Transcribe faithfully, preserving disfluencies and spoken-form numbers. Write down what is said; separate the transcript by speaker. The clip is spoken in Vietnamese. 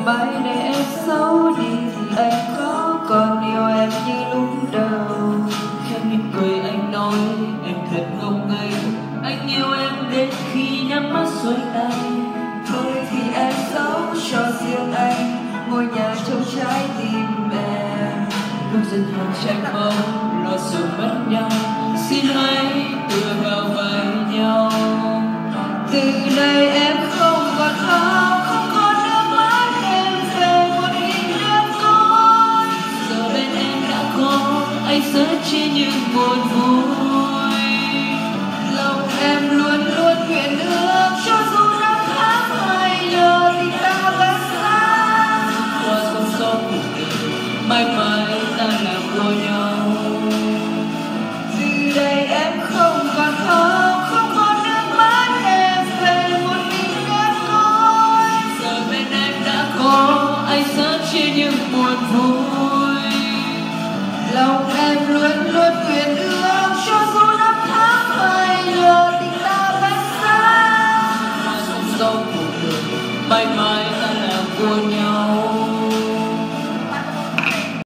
Speaker 1: mãi để em xấu đi thì anh có còn yêu em như lúc đầu.
Speaker 2: Em mỉm cười anh nói em thật ngốc nghếch, anh yêu em đến khi nhắm mắt xuôi tay.
Speaker 1: Thôi thì em giấu cho riêng anh ngôi nhà trong trái tim em.
Speaker 2: Lúc dần dần tranh mong lo sợ mất nhau, xin hãy tựa vào vai nhau.
Speaker 1: Từ nay em không còn khóc, không còn nước mắt, em về một mình đơn côi.
Speaker 2: Giờ bên em đã có anh sẽ chia những buồn vui.
Speaker 1: Lòng em luôn luôn nguyện ước cho dù năm tháng hay giờ thì ta vẫn xa.
Speaker 2: Qua sông sông cuộc đời mãi mãi ta là của nhau.
Speaker 1: Từ đây em không còn khóc, không còn nước mắt, em về một mình đơn côi.
Speaker 2: Giờ bên em đã có anh sẽ chia những buồn vui.
Speaker 1: Lòng em luôn luôn nguyện ước cho dù năm tháng hay giờ thì ta vẫn xa.
Speaker 2: Qua sông sông cuộc đời mãi mãi ta là của nhau.